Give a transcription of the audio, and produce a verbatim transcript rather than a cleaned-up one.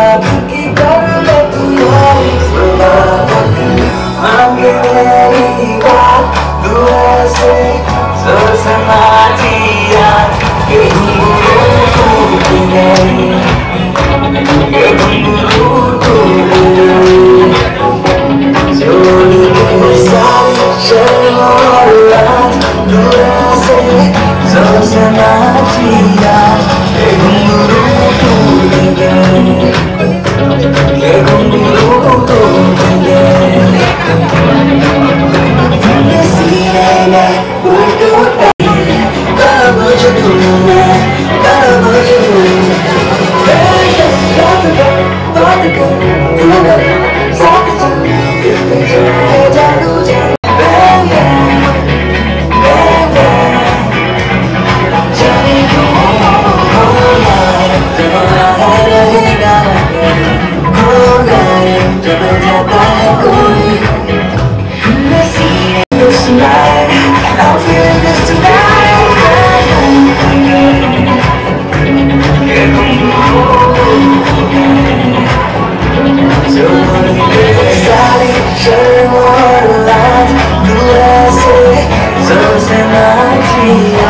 की कर ले तुम्हारी मांगे मेरी बात तू ऐसे जोर से नाचिया ये घुंघरू टूट गए, ये घुंघरू टूट गए। चोरी के सारे शर्म और लाज तू ऐसे जोर से नाचिया ये घुंघरू टूट गए, ये घुंघरू टूट गए। सीने में टूट गई कब जुनून कब जुनून बात कर बात कर तू मेरे साथ चल दिल पे जाए जादू जाए जाने क्यों हो गए जब आया रहेगा हो गए जब जाता है कोई tonight, I'm feeling this tonight. Sally, share more light. Do I say so? Say not